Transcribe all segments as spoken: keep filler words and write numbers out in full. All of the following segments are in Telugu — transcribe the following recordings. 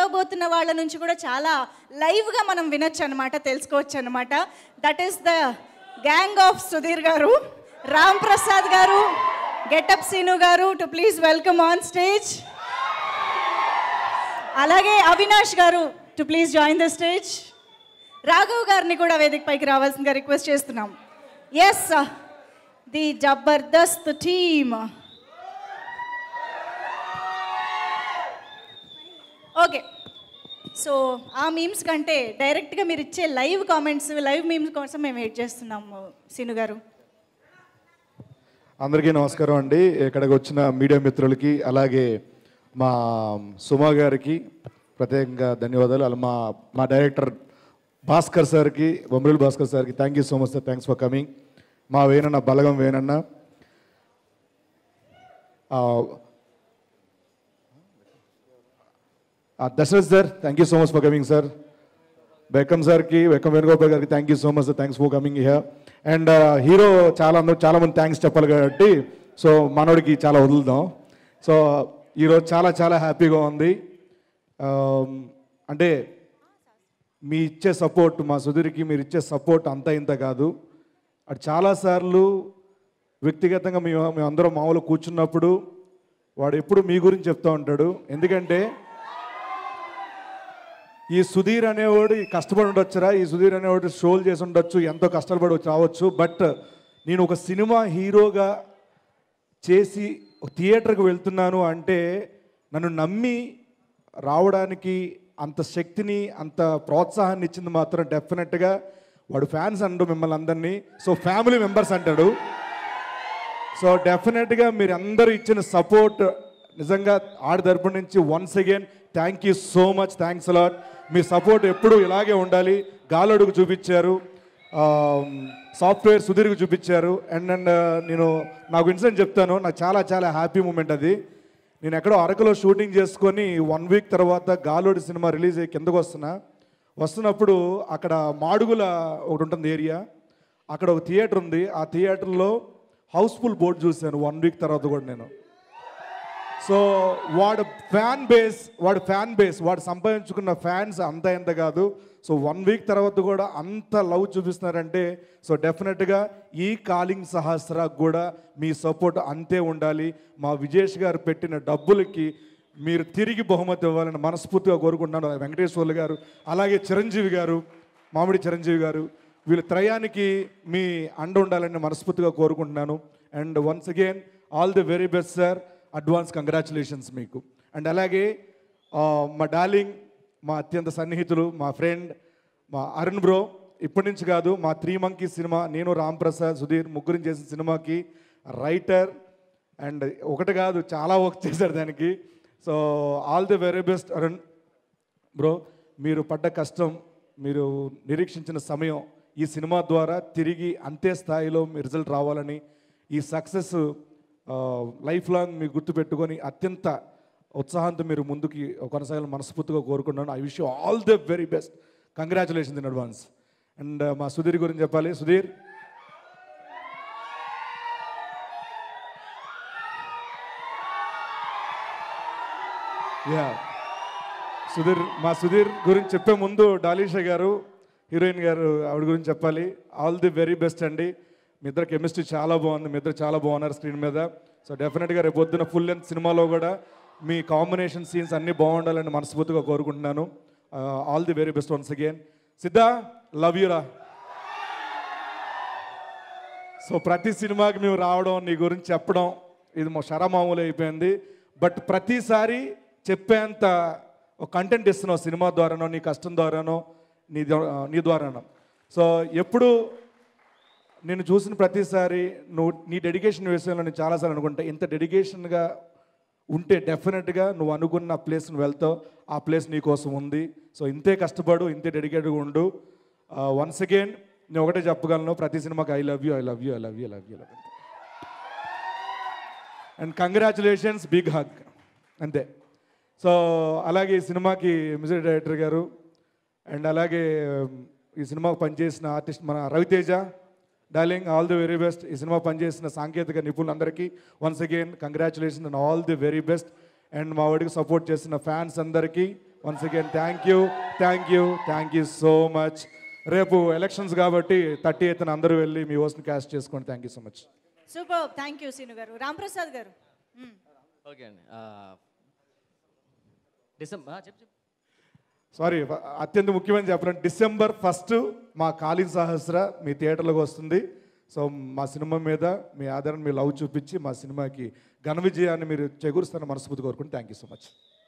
పోతున్న వాళ్ళ నుంచి కూడా చాలా లైవ్గా మనం వినొచ్చు అనమాట, తెలుసుకోవచ్చు అనమాట. That is the gang of Sudheer garu, Ram Prasad garu, getup Seenu garu to please welcome on stage. అలాగే Avinash garu to please join the stage. Raghav గారిని కూడా వేదిక పైకి రావాల్సిందిగా రిక్వెస్ట్ చేస్తున్నాం. Yes, the Jabardasth team. Okay, so ఆ మీమ్స్ కంటే డైరెక్ట్గా మీరు ఇచ్చే లైవ్ కామెంట్స్, లైవ్ మీమ్స్ కోసం మేము వెయిట్ చేస్తున్నాము. సీను గారు. అందరికీ నమస్కారం అండి. ఇక్కడికి వచ్చిన మీడియా మిత్రులకి, అలాగే మా సుమా గారికి ప్రత్యేకంగా ధన్యవాదాలు. అలా మా మా డైరెక్టర్ భాస్కర్ సార్కి, బొమ్మరిల్ భాస్కర్ సార్కి thank you so much sir, thanks for coming. మా వేనన్న బలగం వేనన్న, Dasarath sir thank you so much for coming sir. Bekkam సార్కి, బెక్కం వేణుగోపాల్ గారికి thank you so much sir, thanks for coming here. And hero చాలా అందరూ చాలామంది థ్యాంక్స్ చెప్పాలి కాబట్టి సో మనోడికి చాలా వదులుదాం. సో ఈరోజు చాలా చాలా హ్యాపీగా ఉంది. అంటే మీ ఇచ్చే సపోర్ట్, మా సుధీర్కి మీరు ఇచ్చే సపోర్ట్ అంతా ఇంత కాదు. అటు చాలాసార్లు వ్యక్తిగతంగా మేము మేమందరం మామూలు కూర్చున్నప్పుడు వాడు ఎప్పుడు మీ గురించి చెప్తూ ఉంటాడు. ఎందుకంటే ఈ సుధీర్ అనేవాడు కష్టపడి ఉండొచ్చురా, ఈ సుధీర్ అనేవాడు షోలు చేసి ఉండొచ్చు, ఎంతో కష్టపడి వచ్చి రావచ్చు. బట్ నేను ఒక సినిమా హీరోగా చేసి థియేటర్కి వెళ్తున్నాను అంటే నన్ను నమ్మి రావడానికి అంత శక్తిని, అంత ప్రోత్సాహాన్ని ఇచ్చింది మాత్రం డెఫినెట్గా వాడు ఫ్యాన్స్ అంటాడు మిమ్మల్ని అందరినీ. సో ఫ్యామిలీ మెంబర్స్ అంటాడు. సో డెఫినెట్గా మీరు అందరూ ఇచ్చిన సపోర్ట్ నిజంగా ఆడి తరపు నుంచి once again thank you so much, thanks a lot. మీ సపోర్ట్ ఎప్పుడూ ఇలాగే ఉండాలి. గాలోడుకు చూపించారు, సాఫ్ట్వేర్ సుధీర్కి చూపించారు. అండ్ అండ్ నేను నాకు ఇన్సిడెంట్ చెప్తాను, నాకు చాలా చాలా హ్యాపీ మూమెంట్ అది. నేను ఎక్కడో అరకులో షూటింగ్ చేసుకొని వన్ వీక్ తర్వాత గాలోడి సినిమా రిలీజ్ అయ్యి కిందకు వస్తున్నా వస్తున్నప్పుడు అక్కడ మాడుగుల ఒకటి ఉంటుంది ఏరియా, అక్కడ ఒక థియేటర్ ఉంది. ఆ థియేటర్లో హౌస్ఫుల్ బోర్డు చూశాను వన్ వీక్ తర్వాత కూడా నేను. సో వాడు ఫ్యాన్ బేస్ వాడు ఫ్యాన్ బేస్ వాడు సంపాదించుకున్న ఫ్యాన్స్ అంత ఎంత కాదు. సో వన్ వీక్ తర్వాత కూడా అంత లవ్ చూపిస్తున్నారంటే సో డెఫినెట్గా ఈ కాలింగ్ సహస్రాకు కూడా మీ సపోర్ట్ అంతే ఉండాలి. మా విజేష్ గారు పెట్టిన డబ్బులకి మీరు తిరిగి బహుమతి ఇవ్వాలని మనస్ఫూర్తిగా కోరుకుంటున్నాను. వెంకటేశ్వర్లు గారు, అలాగే చిరంజీవి గారు, మామిడి చిరంజీవి గారు, వీళ్ళ త్రయానికి మీ అండ ఉండాలని మనస్ఫూర్తిగా కోరుకుంటున్నాను. And once again all the very best sir, advance congratulations మీకు. అండ్ అలాగే మా డార్లింగ్, మా అత్యంత సన్నిహితులు, మా ఫ్రెండ్, మా అరుణ్ బ్రో, ఇప్పటి నుంచి కాదు మా త్రీ మంకీ సినిమా, నేను రామ్ ప్రసాద్ సుధీర్ ముగ్గురు చేసిన సినిమాకి రైటర్ అండ్ ఒకటి కాదు చాలా వర్క్ చేశారు దానికి. So all the very best Arun bro. మీరు పడ్డ కష్టం, మీరు నిరీక్షించిన సమయం ఈ సినిమా ద్వారా తిరిగి అంతే స్థాయిలో మీ రిజల్ట్ రావాలని, ఈ సక్సెస్ లైఫ్ లాంగ్ మీరు గుర్తుపెట్టుకొని అత్యంత ఉత్సాహంతో మీరు ముందుకి కొనసాగాలని మనస్ఫూర్తిగా కోరుకుంటున్నాను. I wish you all the very best. Congratulations in advance. And మా సుధీర్ గురించి చెప్పాలి. సుధీర్ యా సుధీర్ మా సుధీర్ గురించి చెప్పే ముందు డాలీషా గారు, హీరోయిన్ గారు, ఆవిడ గురించి చెప్పాలి. ఆల్ ది వెరీ బెస్ట్ అండి. మీ ఇద్దరు కెమిస్ట్రీ చాలా బాగుంది, మీ ఇద్దరు చాలా బాగున్నారు స్క్రీన్ మీద. సో డెఫినెట్గా రేపు పొద్దున ఫుల్ లెంత్ సినిమాలో కూడా మీ కాంబినేషన్ సీన్స్ అన్నీ బాగుండాలని మనస్ఫూర్తిగా కోరుకుంటున్నాను. All the very best once again. Siddha, love యూరా. సో ప్రతి సినిమాకి మేము రావడం, నీ గురించి చెప్పడం ఇది మా షరమామూలు అయిపోయింది. బట్ ప్రతిసారి చెప్పేంత ఒక కంటెంట్ ఇస్తున్నావు సినిమా ద్వారానో, నీ కష్టం ద్వారానో, నీ నీ ద్వారానో. సో ఎప్పుడు నేను చూసిన ప్రతిసారి నువ్వు నీ డెడికేషన్ విషయంలో నేను చాలాసార్లు అనుకుంటా, ఇంత డెడికేషన్గా ఉంటే డెఫినెట్గా నువ్వు అనుకున్న ప్లేస్ నువ్వు వెళ్తావు. ఆ ప్లేస్ నీ కోసం ఉంది. సో ఇంతే కష్టపడు, ఇంతే డెడికేట్గా ఉండు. వన్స్ అగైన్ నేను ఒకటే చెప్పగలను, ప్రతి సినిమాకి I love you, I love you, I love you, I love you, love you. And congratulations, big hug. అంతే. సో అలాగే ఈ సినిమాకి మ్యూజిక్ డైరెక్టర్ గారు అండ్ అలాగే ఈ సినిమాకు పనిచేసిన ఆర్టిస్ట్ మన Ravi Teja, darling, all the very best. ఈ సినిమా పనిచేసిన సాంకేతిక నిపుణులందరికీ once again congratulation and all the very best. And మా వాడికి సపోర్ట్ చేసిన ఫ్యాన్స్ అందరికీ once again thank you thank you thank you so much. రేపు ఎలక్షన్స్ కాబట్టి థర్టీ ఎయిత్ అందరూ వెళ్ళి మీ ఓస్ని క్యాస్ట్ చేసుకోండి. Thank you so much. Super, thank you Seenu garu. Ramprasad గారు. ఓకే అండి. డిసెంబర్ చెప్పు చెప్పు సారీ, అత్యంత ముఖ్యమైన చెప్పాలంటే డిసెంబర్ ఫస్ట్ మా కాళీ సహస్ర మీ థియేటర్లోకి వస్తుంది. సో మా సినిమా మీద మీ ఆదరణ, మీ లవ్ చూపించి మా సినిమాకి ఘన విజయాన్ని మీరు చేకూరుస్తారని మనస్ఫూర్తి కోరుకుంటే thank you so much.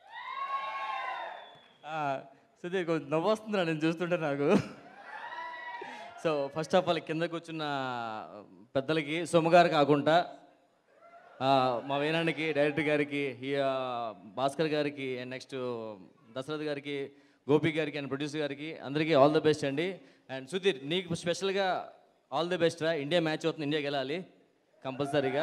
Sudheer కొంచెం నవ్వు వస్తుందిరా నేను చూస్తుంటే నాకు. సో ఫస్ట్ ఆఫ్ ఆల్ కింద కూర్చున్న పెద్దలకి సొమ్మగారు కాకుండా మా వేనానికి డైరెక్టర్ గారికి, భాస్కర్ గారికి, అండ్ నెక్స్ట్ దశరథ్ గారికి, గోపి గారికి అండ్ ప్రొడ్యూసర్ గారికి అందరికీ ఆల్ ద బెస్ట్ అండి. అండ్ సుధీర్ నీకు స్పెషల్గా ఆల్ ది బెస్ట్ రా. ఇండియా మ్యాచ్ అవుతుంది, ఇండియా గెలాలి కంపల్సరీగా.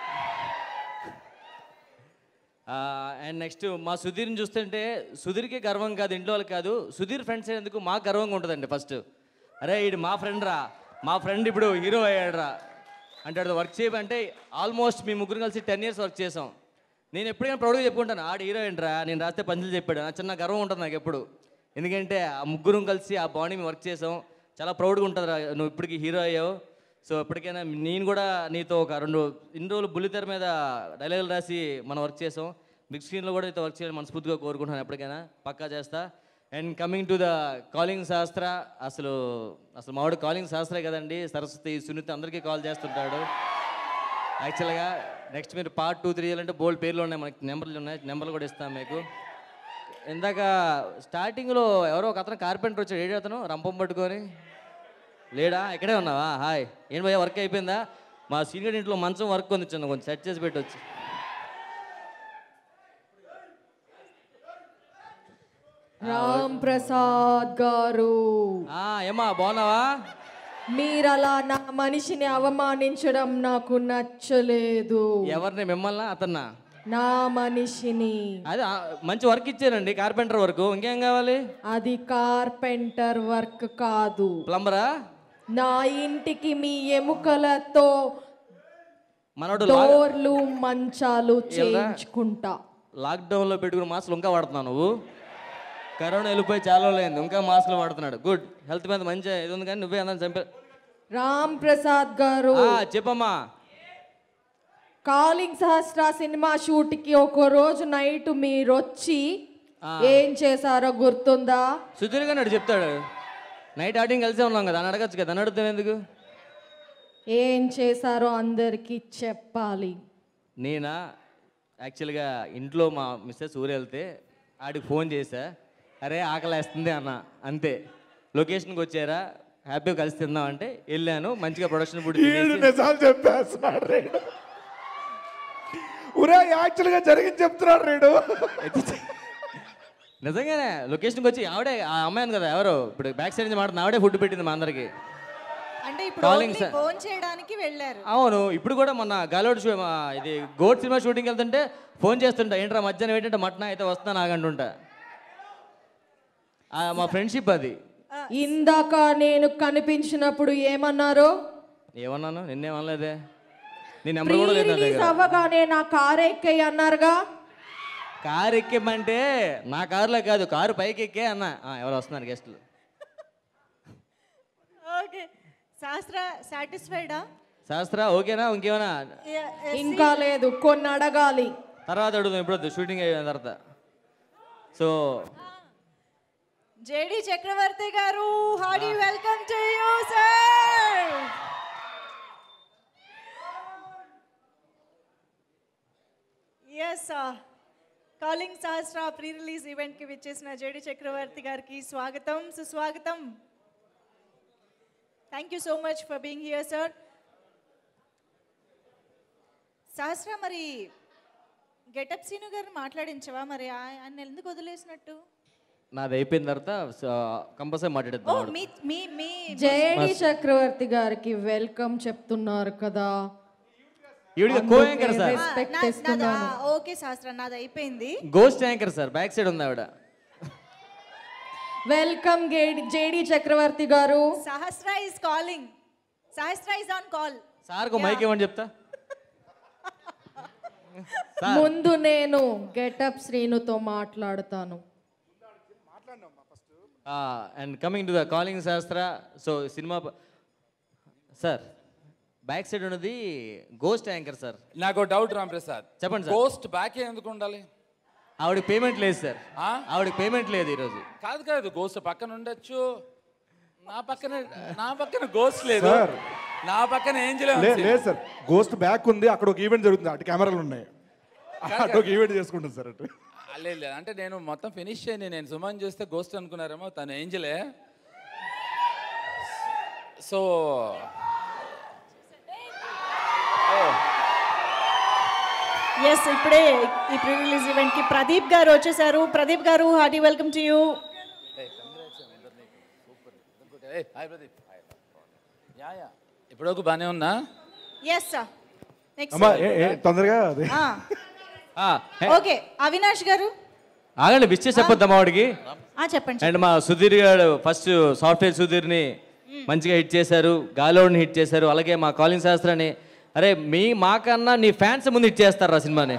అండ్ నెక్స్ట్ మా సుధీర్ని చూస్తుంటే సుధీర్కి గర్వం కాదు, ఇంట్లో వాళ్ళకి కాదు, సుధీర్ ఫ్రెండ్స్ అయినందుకు మాకు గర్వంగా ఉంటుందండి. ఫస్ట్ అరే ఇది మా ఫ్రెండ్ రా, మా ఫ్రెండ్ ఇప్పుడు హీరో అయ్యాడు రా అంటే వర్క్ చేయమంటే ఆల్మోస్ట్ మీ ముగ్గురు కలిసి టెన్ ఇయర్స్ వర్క్ చేసాం. నేను ఎప్పుడైనా ప్రౌడ్గా చెప్పుకుంటాను ఆడు హీరో ఏంట్రా, నేను రాస్తే పంచులు చెప్పాడు, నా చిన్న గర్వం ఉంటుంది నాకు ఎప్పుడు. ఎందుకంటే ఆ ముగ్గురు కలిసి ఆ బాడీ మేము వర్క్ చేసాం, చాలా ప్రౌడ్గా ఉంటుంది రా నువ్వు ఇప్పటికి హీరో అయ్యావు. సో ఎప్పటికైనా నేను కూడా నీతో ఒక రెండు ఇన్ని రోజులు బుల్లితెర మీద డైలాగులు రాసి మనం వర్క్ చేసాం, బిగ్ స్క్రీన్లో కూడా నీతో వర్క్ చేయాలని మనస్ఫూర్తిగా కోరుకుంటున్నాను, ఎప్పటికైనా పక్కా చేస్తా. And coming to the calling శాస్త్ర, అసలు అసలు మావాడు కాలింగ్ శాస్త్రే కదండి, సరస్వతి సునీత అందరికీ కాల్ చేస్తుంటాడు. యాక్చువల్గా నెక్స్ట్ మీరు పార్ట్ టూ త్రీ చేయాలంటే బోల్డ్ పేర్లు ఉన్నాయి, మనకి నెంబర్లు ఉన్నాయి, నెంబర్లు కూడా ఇస్తాం మీకు. ఇందాక స్టార్టింగ్లో ఎవరో ఒక అతను కార్పెంటర్ వచ్చాడు, ఏడు అతను రంపం పట్టుకొని లేడా, ఇక్కడే ఉన్నావా, హాయ్ ఏంటి భయ్యా వర్క్ అయిపోయిందా, మా సీనియర్ ఇంట్లో మంచం వర్క్ ఉంది, చిన్న కొంచెం సెట్ చేసి పెట్టవచ్చు. రామ్ ప్రసాద్ గారు ఏమా బాగున్నావా? మీరు అలా నా మనిషిని అవమానించడం నాకు నచ్చలేదు. ఎవరిని, మిమ్మల్ని అతన్నా? నా మనిషిని. అదే మంచి వర్క్ ఇచ్చారండి, కార్పెంటర్ వర్క్, ఇంకేం కావాలి? అది కార్పెంటర్ వర్క్ కాదు, ప్లంబరా? నా ఇంటికి మీ ఎముకలతో మనోడు డోర్లు మంచాలు చేయించుకుంటా. లాక్డౌన్లో పెట్టుకుని మాస్కులు ఇంకా వాడుతున్నావు నువ్వు, కరోనా వెళ్ళిపోయి చాలా లేదు ఇంకా మాస్కులు వాడుతున్నాడు. గుడ్, హెల్త్ మీద మంచి ఇది ఉంది, కానీ నువ్వే అందరిని చంపా. రామ్ ప్రసాద్ గారు చెప్పమ్మా. కాలింగ్ సహస్ర సినిమా షూట్ కి ఒక రోజు నైట్ మీరు వచ్చి ఏం చేశారో గుర్తుందా? సుధీర్ గారు చెప్తాడు, నైట్ ఆటింగ్ కలిసే ఉన్నాం కదా అని అడగచ్చు కదా, అని అడుగుతాం ఎందుకు? ఏం చేశారో అందరికి చెప్పాలి. నేనా యాక్చువల్గా ఇంట్లో మా మిస్సెస్ ఊరు వెళ్తే ఆడికి ఫోన్ చేశా, అరే ఆకలి వేస్తుంది అన్న, అంతే. లొకేషన్కి వచ్చారా, హ్యాపీగా కలిసి తిందాం అంటే వెళ్ళాను, మంచిగా ప్రొడక్షన్ ఫుడ్ చెప్పేస్తున్నాడు రేడు, ఊరే యాక్చువల్గా జరిగింది చెప్తున్నాడు రేడు. నిజంగానే లొకేషన్కి వచ్చి ఆవిడే, ఆ అమ్మాయిని కదా ఎవరు ఇప్పుడు బ్యాక్ సైడ్ నుంచి మాట్లాడుతుంది, ఆవిడే ఫుడ్ పెట్టింది మా అందరికి. అంటే ఇప్పుడు ఓన్లీ ఫోన్ చేయడానికి వెళ్ళారు. అవును, ఇప్పుడు కూడా మొన్న గాలోడ్ షూ ఇది గోడ్ సినిమా షూటింగ్ వెళ్తుంటే ఫోన్ చేస్తుంటా, ఏంట్రా మధ్యాహ్నం ఏంటంటే మటన్ అయితే వస్తాను ఆగంటుంటా. మా ఫ్రెండ్షిప్ అది. ఇందాక నేను కనిపించినప్పుడు ఏమన్నారు? ఏమన్నాను? నిన్నేమనలేదే, నీ నెంబర్ కూడా లేదు నా దగ్గర. అవ్వగానే నా కారు ఎక్కే అన్నారుగా. కారు ఎక్కేమంటే నా కారులో కాదు, కారు పైకి ఎక్కే అన్న. ఎవరు వస్తున్నారు గెస్టులు? ఓకే, శాస్త్ర సాటిస్ఫైడా? శాస్త్ర ఓకేనా, ఇంకేమైనా? ఇంకా లేదు, కొన్ని అడగాలి, తర్వాత అడుగుదాం, ఇప్పుడు షూటింగ్ అయిన తర్వాత. So JD Chakravarthy garu, hearty welcome to you sir. Yes, calling Sahasra pre release event కి విచ్చేసిన జేడి చక్రవర్తి గారికి స్వాగతం, సుస్వాగతం. Thank you so much for being here sir. Sahasra, మరి గెటప్ సీను గారిని మాట్లాడించవా? మరి ఆయన ఎందుకు వదిలేసినట్టు? నాది అయిపోయిన తర్వాత కంపల్సరీ మాట్లాడేద్దాం. జేడి చక్రవర్తి గారికి వెల్కమ్ చెప్తున్నారు కదా, ఓకే శాస్త్ర, నాది అయిపోయింది. Ghost anchor sir, back side ఉంది ఆవిడ. Welcome JD Chakravarthy garu. Sahasra is calling, Sahasra is on call. Sir కో మైక్ ఇవ్వండి చెప్తా. ముందు నేను గెటప్ శ్రీనుతో మాట్లాడతాను. And coming to the calling శాస్త్ర సో సినిమా సార్ బ్యాక్ సైడ్ ఉన్నది గోస్ట్ యాంకర్ సార్. నాకు డౌట్ రామ్ ప్రసాద్, చెప్పండి సార్. గోస్ట్ బ్యాక్ ఎందుకు ఉండాలి? ఆవిడకి పేమెంట్ లేదు సార్. ఆవిడకి పేమెంట్ లేదు ఈరోజు. కాదు కాదు, గోస్ట్ పక్కన ఉండొచ్చు. నా పక్కన నా పక్కన గోస్ట్ లేదు, నా పక్కన ఏంజల్ లేదు సార్. గోస్ట్ బ్యాక్ ఉంది, అక్కడ ఒక ఈవెంట్ జరుగుతుంది, అటు కెమెరాలు ఉన్నాయి, అటు ఒక ఈవెంట్ చేసుకుంటాం సార్. అటు లేదు అంటే నేను మొత్తం ఫినిష్ చేయని, నేను సుమన్ చూస్తే గోస్ట్ అనుకున్నారేమో, తను ఏంజలే. సో ఎస్, ఇప్పుడే ఈ ప్రీ రిలీజ్ ఈవెంట్ కి ప్రదీప్ గారు వచ్చేసారు. ప్రదీప్ గారు, హార్టీ వెల్కమ్ టు యూ. ఇప్పుడు ఒక బానే ఉన్నా. Yes sir. అమ్మా తొందరగా అది ఓకే. అవినాష్ గారు ఆగండి, విష్ చేసి చెప్పొద్దాం ఆవిడకి. చెప్పండి. అండ్ మా సుధీర్ గారు ఫస్ట్ సాఫ్ట్వేర్ సుధీర్ని మంచిగా హిట్ చేశారు, గాలోడ్ని హిట్ చేశారు, అలాగే మా కాలింగ్ శాస్త్రాన్ని. అరే మీ మాకన్నా నీ ఫ్యాన్స్ ముందు హిట్ చేస్తారు ఆ సినిమాని.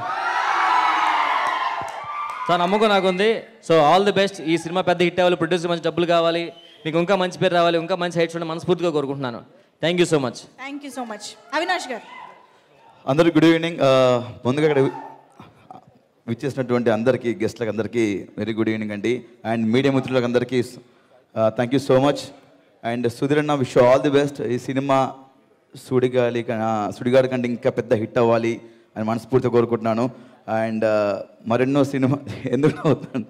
సో నమ్మకం నాకుంది. So all the best. ఈ సినిమా పెద్ద హిట్ అవ్వాలి, ప్రొడ్యూసర్ మంచి డబ్బులు కావాలి, నీకు ఇంకా మంచి పేరు రావాలి, ఇంకా మంచి హైట్స్ ఉండే మనస్ఫూర్తిగా కోరుకుంటున్నాను. Thank you so much. Thank you so much. Avinash garu. అందరికి గుడ్ ఈవినింగ్. ముందుగా ఇక్కడ విచ్చేసినటువంటి అందరికీ, గెస్ట్లకు అందరికీ వెరీ గుడ్ ఈవినింగ్ అండి. అండ్ మీడియా మిత్రులకు అందరికీ thank you so much. And Sudheer అన్న, విష్ ఆల్ ది బెస్ట్. ఈ సినిమా సుడిగాలి సుడిగాడి కంటే ఇంకా పెద్ద హిట్ అవ్వాలి అని మనస్ఫూర్తిగా కోరుకుంటున్నాను. అండ్ మరెన్నో సినిమా ఎందుకు అవుతాను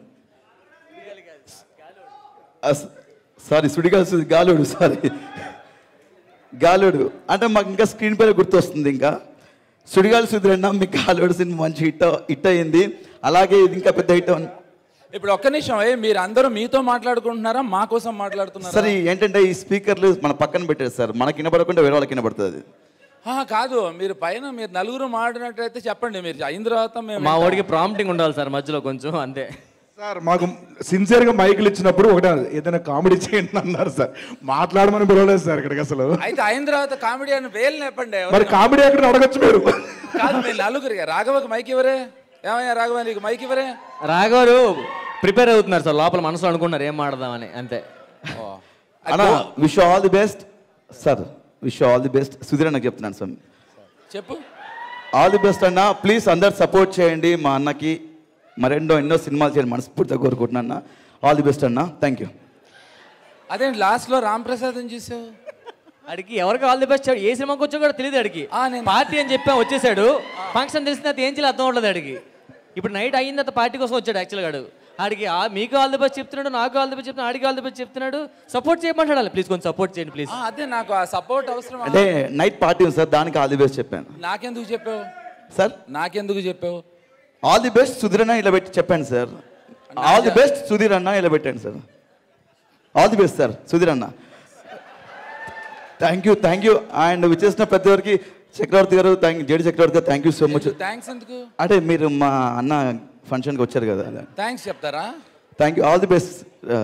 సారీ సుడిగాలి గాలుడు సారీ గాలుడు అంటే మాకు ఇంకా స్క్రీన్ పైన గుర్తొస్తుంది. ఇంకా సుడిగాలి సుధీర్ అన్న, మీకు గాలుడు సినిమా మంచి హిట్ హిట్ అయ్యింది, అలాగే ఇది ఇంకా పెద్ద హిట్. ఇప్పుడు ఒక్క నిమిషం, మీరు అందరూ మీతో మాట్లాడుకుంటున్నారా, మా కోసం మాట్లాడుతున్నారా? సరే ఏంటంటే ఈ స్పీకర్లు మన పక్కన పెట్టారు సార్, మనకి వినపడకుండా వేరే వాళ్ళకి వినపడుతుంది. కాదు, మీరు పైన మీరు నలుగురు మాట్లాడినట్టయితే చెప్పండి, మీరు అయిన తర్వాత మేము మా వాడికి ప్రాంప్టింగ్ ఉండాలి సార్ మధ్యలో కొంచెం, అంతే సార్. మాకు సిన్సియర్గా మైకులు ఇచ్చినప్పుడు ఒకటే ఏదైనా కామెడీ చేయండి అన్నారు సార్, మాట్లాడమని పిలవలేదు సార్ ఇక్కడికి అసలు. అయితే అయిన తర్వాత కామెడీ అని వేలు చెప్పండి. మరి కామెడీ ఎక్కడ అడగచ్చు మీరు? కాదు, మీరు నలుగురిగా. రాఘవకి మైక్ ఇవ్వరే? ఏమయ్యా రాఘవ, నీకు మైక్ ఇవ్వరే? రాఘవారు ప్రిపేర్ అవుతున్నారు సార్, లోపల మనసులో అనుకున్నారు ఏం మాడదామని, అంతే. అన్నా wish all the best sir, wish all the best. Sudheer అన్నకి చెప్తున్నాను సార్, చెప్పు. ఆల్ ది బెస్ట్ అన్న. ప్లీజ్ అందరు సపోర్ట్ చేయండి మా అన్నకి, మరెన్నో ఎన్నో సినిమాలు చేయండి మనస్ఫూర్తిగా కోరుకుంటున్నా అన్న. ఆల్ ది బెస్ట్ అన్న, థ్యాంక్ యూ. అదేంటి లాస్ట్లో రామ్ ప్రసాద్ అని చూసావు? అడిగి ఎవరికి ఆల్ ది బెస్ట్, ఏ సినిమాకి వచ్చా కూడా తెలియదు అడిగి. పార్టీ అని చెప్పా వచ్చేసాడు, ఫంక్షన్ తెలిసిన తర్వాత ఏం చేయాలి అర్థం ఉండదు అడిగి. ఇప్పుడు నైట్ అయిన తర్వాత పార్టీ కోసం వచ్చాడు యాక్చువల్గా. అడుగు ఆడికి మీకు ఆల్ ది బెస్ట్ చెప్తున్నాడు, నాకు ఆల్ ది బెస్ట్ చెప్తున్నాడు, ఆడికి ఆల్ ది బెస్ట్ చెప్తున్నాడు. సపోర్ట్ చేయమంటాడు, ప్లీజ్ కొంచెం సపోర్ట్ చేయండి ప్లీజ్. అదే నాకు ఆ సపోర్ట్ అవసరం. అంటే నైట్ పార్టీ ఉంది సార్, దానికి ఆల్ ది బెస్ట్ చెప్పాను. నాకెందుకు చెప్పావు సార్? నాకెందుకు చెప్పావు? ఆల్ ది బెస్ట్ సుధీర్ అన్న ఇలా పెట్టి చెప్పండి sir. All the best Sudheer అన్న ఇలా పెట్టండి sir. All the best sir Sudheer అన్న. Thank you thank you. And విచ్చేసిన ప్రతి ఒక్కరికి Chakravarthy garu, thank JD Chakravarthy garu, thank you so much. Thanks ఎందుకు? అంటే మీరు మా అన్న ఫంక్షన్కి వచ్చారు కదా, థ్యాంక్స్ చెప్తారా? Thank you. All the best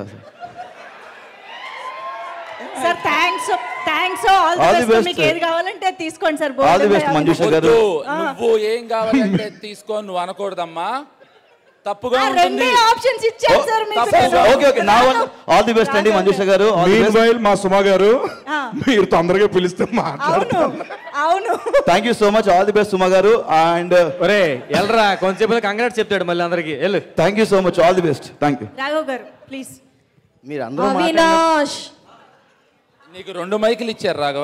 sir. Thanks thanks all the best. మీకు ఏది కావాలంటే తీసుకోండి sir. All the best Manjusha garu. నువ్వు ఏం కావాలంటే తీసుకో, నువ్వు అనకూడదమ్మా, తప్పుగా రెండు ఆప్షన్స్ ఇచ్చారు సార్ మీకు. ఓకే ఓకే, నా వన్ ఆల్ ది బెస్ట్ అండి మంజుష గారు. మీన్వైల్ మా సుమా గారు మీరు తొందరగా పిలిస్తే మాట్లాడతాం. అవును, thank you so much. All the best Suma garu. And ఒరే ఎల్రా కొంచెం కంగ్రాట్స్ చెప్తాడు మళ్ళీ అందరికి. వెళ్ళు. Thank you so much. All the best. Thank you. Raghav garu please. మీరు అందరూ అవినాష్, నీకు రెండు మైకులు ఇచ్చారు రాఘవ.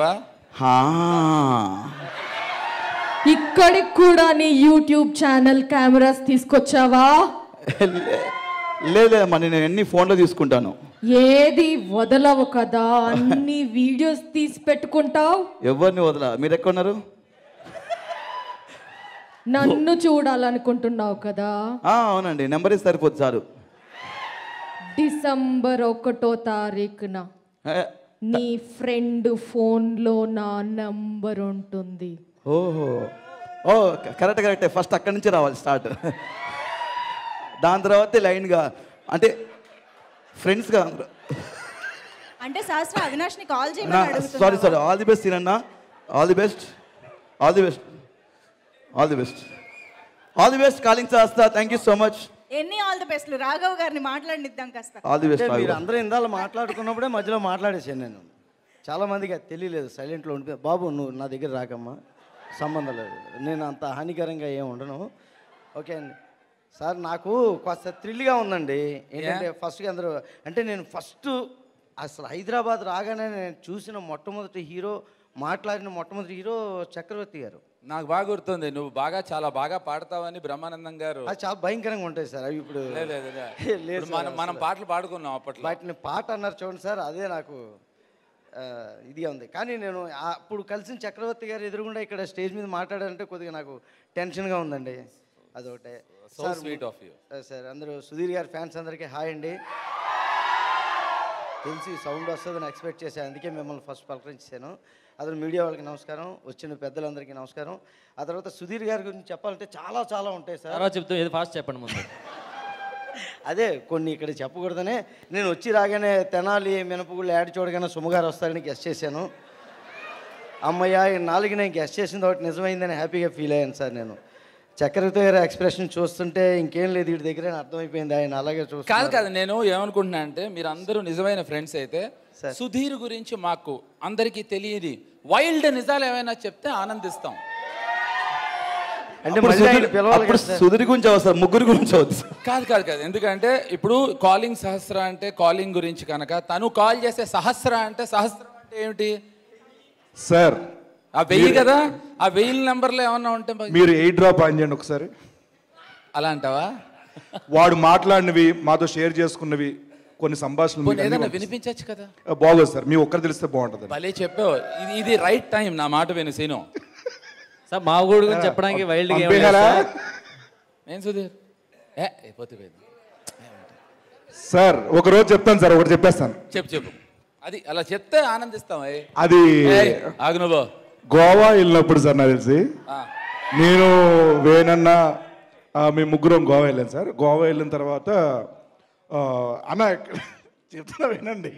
ఇక్కడికి కూడా నీ యూట్యూబ్ ఛానల్ కెమెరాస్ తీసుకొచ్చావా? లేదమ్మా, నేను ఎన్ని ఫోన్లో తీసుకుంటాను. ఏది వదలవు కదా, అన్ని వీడియోస్ తీసి పెట్టుకుంటావు. ఎవరిని వదల? మీరు ఎక్కడున్నారు? నన్ను చూడాలనుకుంటున్నావు కదా. అవునండి, నెంబర్ ఇస్తే సరిపోతుంది సారు. డిసెంబర్ ఒకటో తారీఖున నీ ఫ్రెండ్ ఫోన్లో నా నంబర్ ఉంటుంది. ఓహో ఓ కరెక్ట్ కరెక్టే. ఫస్ట్ అక్కడి నుంచి రావాలి స్టార్ట్, దాని తర్వాత లైన్గా అంటే ఫ్రెండ్స్గా. అంటే శాస్త్ర అవినాష్ని కాల్ చేయమని అడుగుతున్నా. Sorry sorry. All the best సీనన్న. All the best. All the best. All the best. All the best calling చేస్తా. Thank you so much. ఎన్ని ఆల్ ది బెస్ట్లు. రాఘవ్ గారిని మాట్లాడిద్దాం కాస్త. All the best. మీరు అందరూ ఇందాలు మాట్లాడుకున్నప్పుడే మధ్యలో మాట్లాడేసాను నేను. చాలామందికి అది తెలియలేదు, సైలెంట్లో ఉండిపోయి బాబు నువ్వు నా దగ్గర రాకమ్మా, సంబంధం లేదు, నేను అంత హానికరంగా ఏం ఉండను. ఓకే అండి సార్, నాకు కాస్త థ్రిల్గా ఉందండి. ఏంటంటే ఫస్ట్గా అందరూ అంటే నేను ఫస్ట్ అసలు హైదరాబాద్ రాగానే నేను చూసిన మొట్టమొదటి హీరో, మాట్లాడిన మొట్టమొదటి హీరో చక్రవర్తి గారు. నాకు బాగా గుర్తుంది, నువ్వు బాగా చాలా బాగా పాడతావని బ్రహ్మానందం గారు. అది చాలా భయంకరంగా ఉంటాయి సార్ అవి. ఇప్పుడు లేదు లేదు, లేదు లేదు మనం మనం పాటలు పాడుకున్నాం అప్పట్లో. వాటిని పాట అన్నారు చూడండి సార్, అదే నాకు ఇదిగా ఉంది. కానీ నేను అప్పుడు కలిసిన చక్రవర్తి గారు ఎదురుగుండా ఇక్కడ స్టేజ్ మీద మాట్లాడారంటే కొద్దిగా నాకు టెన్షన్గా ఉందండి. అదొకటే. So sweet of you sir. అందరూ సుధీర్ గారి ఫ్యాన్స్ అందరికీ హాయ్ అండి. తెలిసి సౌండ్ వస్తుందని ఎక్స్పెక్ట్ చేశాను, అందుకే మిమ్మల్ని ఫస్ట్ పలకరించాను. అతను మీడియా వాళ్ళకి నమస్కారం, వచ్చిన పెద్దలందరికీ నమస్కారం. ఆ తర్వాత సుధీర్ గారి గురించి చెప్పాలంటే చాలా చాలా ఉంటాయి సార్. తర్వాత చెప్తాం, ఏది ఫాస్ట్ చెప్పండి ముందు. అదే కొన్ని ఇక్కడ చెప్పకూడదనే నేను వచ్చి రాగానే తెనాలి మినపగుళ్ళు యాడ్ చూడగానే సుమగారు వస్తారని గెస్ట్ చేశాను. అమ్మయ్య ఈ నాలుగు నేను గెస్ట్ చేసింది ఒకటి నిజమైందని హ్యాపీగా ఫీల్ అయ్యాను సార్. నేను చక్రవర్తి గారి ఎక్స్ప్రెషన్ చూస్తుంటే ఇంకేం లేదు వీడి దగ్గర అర్థమైపోయింది, ఆయన అలాగే చూస్తాను. కాదు కాదు, నేను ఏమనుకుంటున్నా అంటే మీరు అందరూ నిజమైన ఫ్రెండ్స్ అయితే సుధీర్ గురించి మాకు అందరికీ తెలియదు వైల్డ్ నిజాలు ఏమైనా చెప్తే ఆనందిస్తాం. అంటే సుధీర్ గురించి అవసరం, ముగ్గురు గురించి అవసరం. కాదు కాదు కాదు, ఎందుకంటే ఇప్పుడు కాలింగ్ సహస్ర అంటే కాలింగ్ గురించి కనుక, తను కాల్ చేసే సహస్ర అంటే సహస్రం అంటే ఏమిటి సార్? ఆ వెయ్యి కదా, ఆ వెయ్యి నెంబర్లో ఏమన్నా ఉంటే మీరు ఎయిట్ డ్రాప్ ఆన్ చేయండి ఒకసారి. అలా అంటావా? వాడు మాట్లాడినవి మాతో షేర్ చేసుకున్నవి కొన్ని సంభాషణలు ఏదైనా వినిపించచ్చు కదా. బాగోదు సార్, మీ ఒక్కరు తెలిస్తే బాగుంటుంది. భలే చెప్పావు, ఇది ఇది రైట్ టైం నా మాట విను సీను. సార్ మా ఊడు గురించి చెప్పడానికి వైల్డ్ ఏం సుధీర్ ఏ పోతే పోయింది సార్. ఒక రోజు చెప్తాను సార్, ఒకటి చెప్పేస్తాను. చెప్పు చెప్పు, అది అలా చెప్తే ఆనందిస్తాం. అది ఆగునుబో గోవా వెళ్ళినప్పుడు సార్ నాకు తెలిసి నేను వేనన్న మేము ముగ్గురం గోవా వెళ్ళాను సార్. గోవా వెళ్ళిన తర్వాత అన్న చెప్తున్నా వినండి.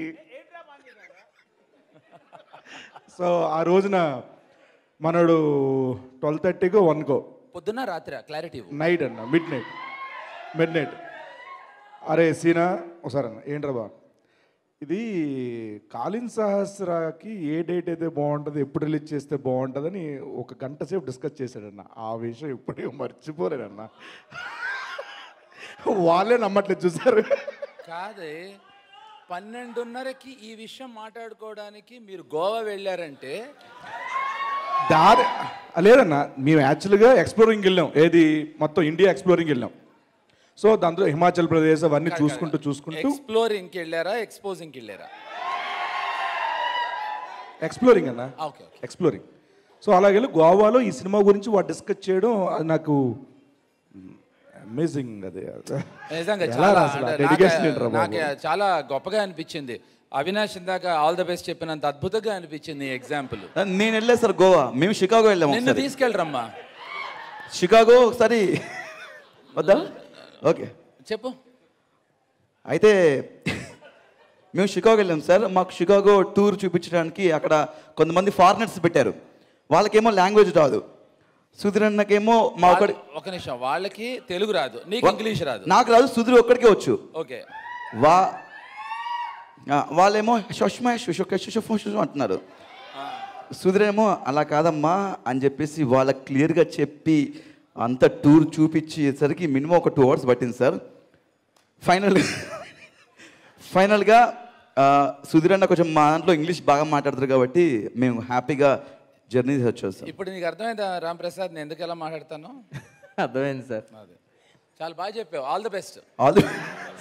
సో ఆ రోజున మనడు ట్వెల్వ్ థర్టీకో వన్కో పొద్దున్న రాత్రి క్లారిటీ నైట్ అన్న మిడ్ నైట్ మిడ్ నైట్ అరే సీనా ఒకసారి అన్న ఏంట్రా బా ఇది కాలిన్ సహస్రాకి ఏ డేట్ అయితే బాగుంటుంది, ఎప్పుడు రిలీజ్ చేస్తే బాగుంటుందని ఒక గంట సేపు డిస్కస్ చేశాడన్న. ఆ విషయం ఇప్పుడే మర్చిపోలేదన్న. వాళ్ళే నమ్మట్లేదు చూసారు. కాదే పన్నెండున్నరకి ఈ విషయం మాట్లాడుకోవడానికి మీరు గోవా వెళ్ళారంటే దారి లేదన్న. మేము యాక్చువల్గా ఎక్స్ప్లోరింగ్ వెళ్ళాం, ఏది మొత్తం ఇండియా ఎక్స్ప్లోరింగ్ వెళ్ళాం. సో దాంట్లో హిమాచల్ ప్రదేశ్ అవన్నీ చూసుకుంటూ చూసుకుంటూ ఎక్స్ప్లోరింగ్కి వెళ్ళారా ఎక్స్పోజింగ్కి వెళ్ళారా? ఎక్స్ప్లోరింగ్ అన్న, ఎక్స్ప్లోరింగ్. సో అలాగే గోవాలో ఈ సినిమా గురించి వాడు డిస్కస్ చేయడం అది నాకు అమేజింగ్. అది నిజంగా నాకు చాలా గొప్పగా అనిపించింది. అవినాష్ ఇందాక ఆల్ ద బెస్ట్ చెప్పినంత అద్భుతంగా అనిపించింది ఎగ్జాంపుల్. నేను వెళ్ళలేదు సార్ గోవా, మేము షికాగో వెళ్ళాము. నిన్ను తీసుకెళ్ళరమ్మా షికాగో ఒకసారి వద్దా? ఓకే చెప్పు. అయితే మేము షికాగో వెళ్ళాం సార్. మాకు షికాగో టూర్ చూపించడానికి అక్కడ కొంతమంది ఫారినర్స్ పెట్టారు. వాళ్ళకేమో లాంగ్వేజ్ రాదు. సుధీర్ అన్నకేమో మా ఒకటి ఒక నిమిషం, వాళ్ళకి తెలుగు రాదు, నీకు ఇంగ్లీష్ రాదు. నాకు రాదు, సుధీర్ ఒక్కడికే వచ్చు. ఓకే వా వాళ్ళేమో షష్మా షుషు అంటున్నారు. సుధీర్ ఏమో అలా కాదమ్మా అని చెప్పేసి వాళ్ళకి క్లియర్గా చెప్పి అంత టూర్ చూపించేసరికి మినిమం ఒక టూ అవర్స్ పట్టింది సార్. ఫైనల్ ఫైనల్గా సుధీర్ అన్న కొంచెం మా దాంట్లో ఇంగ్లీష్ బాగా మాట్లాడతారు కాబట్టి మేము హ్యాపీగా జర్నీ వచ్చాం సార్. ఇప్పుడు నీకు అర్థమైందా రామ్ ప్రసాద్ నేను ఎందుకు ఎలా మాట్లాడతాను? అర్థమైంది సార్. చాలా బాగా చెప్పావు. All the best. All the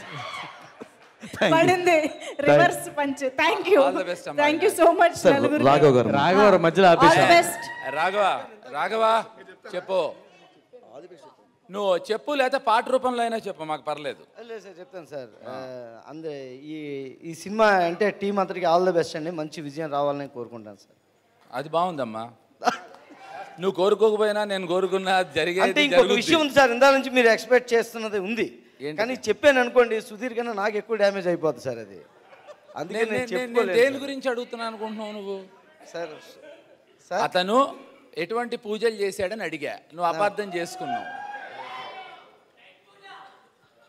పడింది reverse punch. Thank you thank you so much. Raghav garu Raghava మధ్యలో రాఘవ రాఘవ చెప్పు, నువ్వు చెప్పు లేదా పాట రూపంలో అయినా చెప్పు, మాకు పర్లేదు. లేదు సార్ చెప్తాను సార్. అందరూ ఈ ఈ సినిమా అంటే టీం అందరికి ఆల్ ద బెస్ట్ అండి, మంచి విజయం రావాలని కోరుకుంటాను సార్. అది బాగుందమ్మా, నువ్వు కోరుకోకపోయినా నేను కోరుకున్నా జరిగేది. ఇంకొక విషయం ఉంది సార్, ఇందా నుంచి మీరు ఎక్స్పెక్ట్ చేస్తున్నది ఉంది కానీ చెప్పాను అనుకోండి సుధీర్ కన్నా నాకు ఎక్కువ డ్యామేజ్ అయిపోతుంది సార్. అది అందుకే నేను దేని గురించి అడుగుతున్నాను అనుకుంటున్నావు నువ్వు? సార్ అతను ఎటువంటి పూజలు చేశాడని అడిగా, నువ్వు అపార్థం చేసుకున్నావు.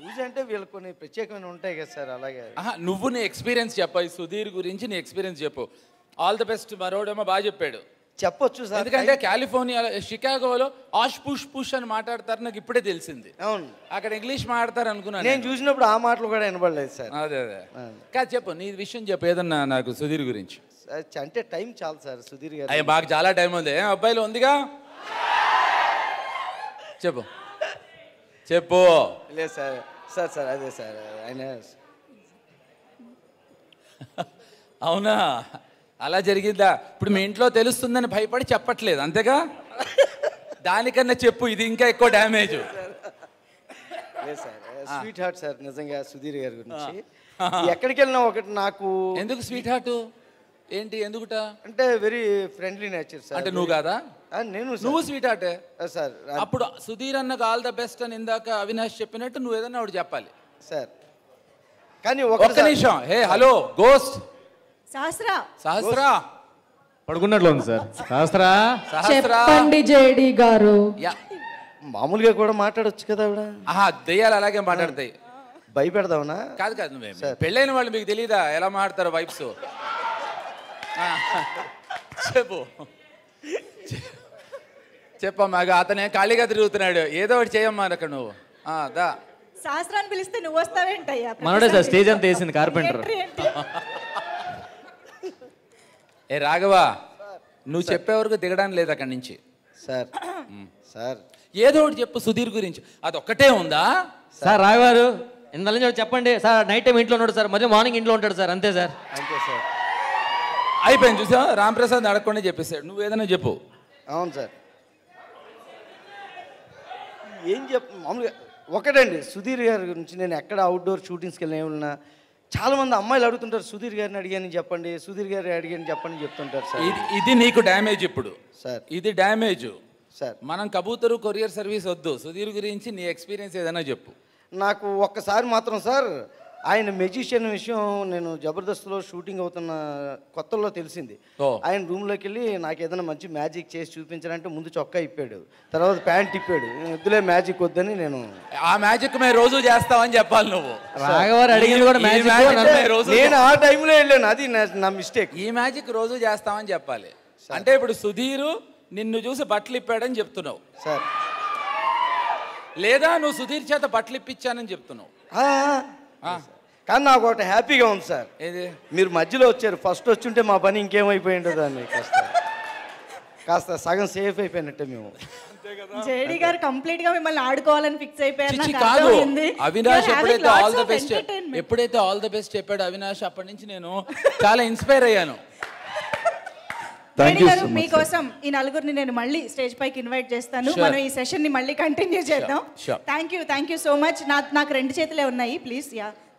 పూజ అంటే వీళ్ళకి కొన్ని ప్రత్యేకమైన ఉంటాయి కదా సార్, అలాగే. ఆహా, నువ్వు నీ ఎక్స్పీరియన్స్ చెప్పాయి, సుధీర్ గురించి నీ ఎక్స్పీరియన్స్ చెప్పు. All the best. మరోడేమో బాగా చెప్పాడు. చెప్పొచ్చు సార్, ఎందుకంటే కాలిఫోర్నియా షికాగోలో ఆష్ పుష్ పుష్ అని మాట్లాడతారు, నాకు ఇప్పుడే తెలిసింది. అవును, అక్కడ ఇంగ్లీష్ మాట్లాడతారు అనుకున్నాను. నేను చూసినప్పుడు ఆ మాటలు కూడా వినబడలేదు సార్. అదే అదే కాదు, చెప్పు నీ విషయం చెప్పు ఏదన్నా నాకు సుధీర్ గురించి. అంటే టైం చాలు సార్ సుధీర్ గారు. అయ్యా మాకు చాలా టైం ఉంది. ఏం అబ్బాయిలు ఉందిగా, చెప్పు చెప్పు. లేదు సార్, సార్ సార్ అదే సార్ ఆయన. అవునా, అలా జరిగిందా? ఇప్పుడు మీ ఇంట్లో తెలుస్తుందని భయపడి చెప్పట్లేదు అంతేగా? దానికన్నా చెప్పు, ఇది ఇంకా ఎక్కువ డ్యామేజ్. లేదు సార్, స్వీట్ హార్ట్ సార్ నిజంగా సుధీర్ గారి గురించి. ఎక్కడికి వెళ్ళినా ఒకటి నాకు. ఎందుకు స్వీట్ హార్ట్ ఏంటి, ఎందుకుట? అంటే వెరీ ఫ్రెండ్లీ నేచర్ సార్. అంటే నువ్వు కాదా? నేను నువ్వు స్వీట్ హార్టే సార్. అప్పుడు సుధీర్ అన్నకు ఆల్ ద బెస్ట్ అని ఇందాక అవినాష్ చెప్పినట్టు నువ్వు ఏదన్నా ఒకటి చెప్పాలి సార్. కానీ ఒక్క నిమిషం. Hey hello ghost Sahasra, Sahasra పడుకున్నట్లు ఉంది సార్. సహస్రా సహస్రా చెప్పండి జేడి గారు. యా. మామూలుగా కూడా మాట్లాడొచ్చు కదా ఆవిడ. ఆహా, దెయ్యాలు అలాగే మాట్లాడతాయి. భయపెడదావునా? కాదు కాదు, నువ్వే పెళ్ళైన వాళ్ళు మీకు తెలియదా ఎలా మాట్లాడతారు వైఫ్స్? చెప్పు చెప్పమ్మా. అతనే ఖాళీగా తిరుగుతున్నాడు, ఏదో ఒకటి చేయమ్మా అక్కడ నువ్వు. ఆ, దా సహస్రాన్ని పిలిస్తే నువ్వు వస్తావేంటయ్యా? మనోడే సార్ స్టేజ్ అంతా వేసింది కార్పెంటర్. ఏ రాఘవా, నువ్వు చెప్పే వరకు దిగడానికి లేదు అక్కడి నుంచి. సార్ సార్ ఏదో ఒకటి చెప్పు సుధీర్ గురించి. అది ఒక్కటే ఉందా? సార్ రాఘవారు ఇందాల నుంచి చెప్పండి సార్. నైట్ టైం ఇంట్లో ఉంటాడు సార్, మధ్య మార్నింగ్ ఇంట్లో ఉంటాడు సార్, అంతే సార్. అంతే సార్. అయిపోయింది చూసా, రాంప్రసాద్ అడగకుండా చెప్పేశాడు. నువ్వు ఏదైనా చెప్పు. అవును సార్. ఏం చెప్ప మామూలుగా ఒకటండి సుధీర్ గారి గురించి. నేను ఎక్కడ అవుట్డోర్ షూటింగ్స్కి వెళ్ళిన ఏమన్నా చాలామంది అమ్మాయిలు అడుగుతుంటారు, సుధీర్ గారిని అడిగాని చెప్పండి, సుధీర్ గారిని అడిగాని చెప్పండి చెప్తుంటారు సార్. ఇది ఇది నీకు డ్యామేజ్ ఇప్పుడు సార్. ఇది డ్యామేజ్ సార్. మనం కబూతరు కొరియర్ సర్వీస్ వద్దు. సుధీర్ గురించి నీ ఎక్స్పీరియన్స్ ఏదైనా చెప్పు. నాకు ఒక్కసారి మాత్రం సార్ ఆయన మెజిషియన్ విషయం నేను జబర్దస్త్లో షూటింగ్ అవుతున్న కొత్తలో తెలిసింది. ఆయన రూమ్లోకి వెళ్ళి నాకు ఏదైనా మంచి మ్యాజిక్ చేసి చూపించాలంటే ముందు చొక్కా ఇప్పాడు, తర్వాత ప్యాంట్ ఇప్పాడు. వద్దులే మ్యాజిక్ వద్దని నేను ఆ మ్యాజిక్ మేము రోజు చేస్తామని చెప్పాలి నువ్వు. రాఘవారు అడిగింది కూడా మ్యాజిక్. నేను ఆ టైంలో వెళ్ళాను, అది నా మిస్టేక్. ఈ మ్యాజిక్ రోజు చేస్తామని చెప్పాలి. అంటే ఇప్పుడు సుధీరు నిన్ను చూసి బట్టలు ఇప్పాడని చెప్తున్నావు సార్, లేదా నువ్వు సుధీర్ చేత బట్టలు ఇప్పించానని చెప్తున్నావు. కానీ నాకు ఒకటి హ్యాపీగా ఉంది సార్. ఏది? మీరు మధ్యలో వచ్చారు, ఫస్ట్ వచ్చుంటే మా పని ఇంకేమైపోయి ఉండదు అని కాస్త కాస్త సగం సేఫ్ అయిపోయినట్టే మేము. జేడి గారు కంప్లీట్ గా మిమ్మల్ని ఆడుకోవాలని ఫిక్స్ అయిపోయారు. చిచ్చి నాకు కాదు, అర్థమైంది. అవినాష్ You are having ఎప్పుడైతే lots all the of best entertainment. ఎప్పుడైతే ఆల్ ద బెస్ట్ చెప్పాడు అవినాష్, అప్పటి నుంచి నేను చాలా ఇన్స్పైర్ అయ్యాను. జేడి గారు మీకోసం ఈ నలుగురిని నేను మళ్ళీ స్టేజ్ పైకి ఇన్వైట్ చేస్తాను. మనం ఈ సెషన్ ని మళ్ళీ కంటిన్యూ చేద్దాం. Thank you thank you so much. నాకు రెండు చేతులే ఉన్నాయి, ప్లీజ్. యా